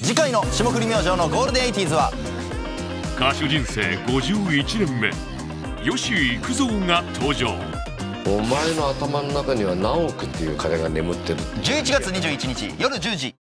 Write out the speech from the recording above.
次回の霜降り明星のゴールデンエイティーズは歌手人生51年目、吉幾三が登場。 お前の頭の中には何億っていう金が眠ってる。 11月21日夜10時。